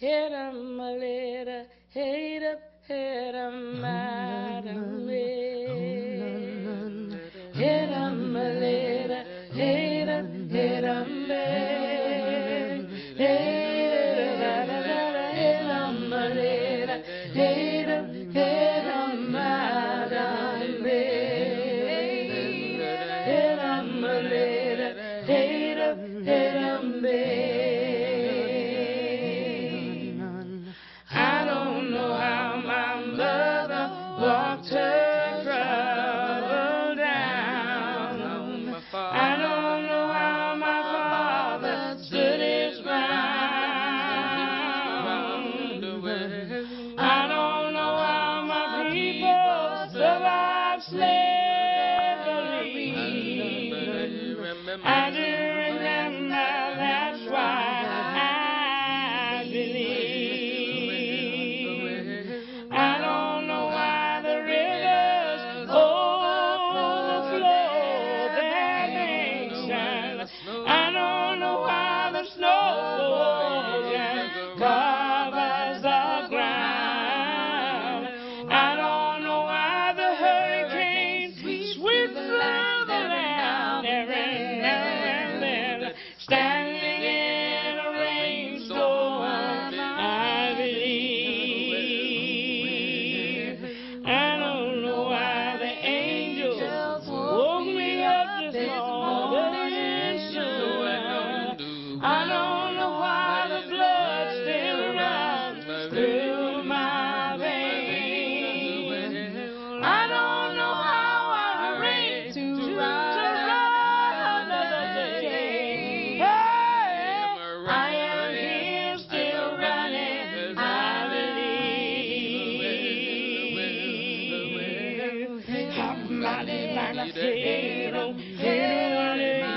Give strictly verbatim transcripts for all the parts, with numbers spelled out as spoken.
hit 'em a little, hate up, hit 'em out of me. Hit 'em a little, hate up, hit 'em big. Hit 'em a little, hate up, hit 'em out of me. Hit 'em a little, hate up, hit 'em big. I don't know how my mother walked her trouble down. I don't know how my father stood his ground. I don't know how my people survived slavery. I do remember, that's why I believe. I don't know why the rivers overflow their nation. I don't know why the snow falls and covers the ground. I don't know why the hurricanes sweep through the land every now and then. Standing in a rainstorm, I believe. I don't know why the angels woke me up this morning. I don't know why the blood still runs through my veins. I don't know how I rate to run another day. Hey, I am here still running, I believe. How mighty like a hero, hero,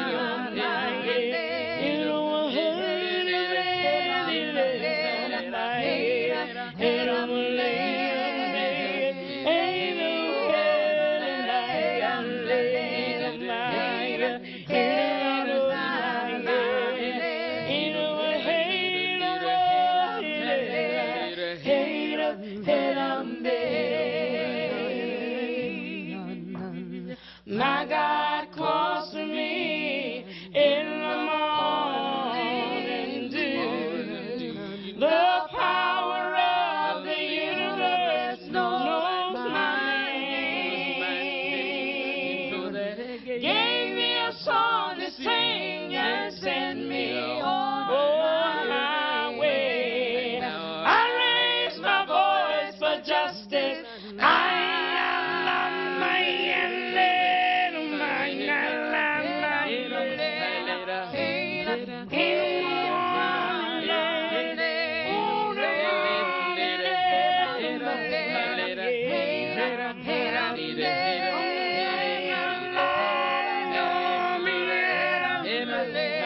my God calls to me in the morning dew. The power of the universe knows my name. Gave me a song to sing and sent me on my way. I raise my voice for justice. I Amen.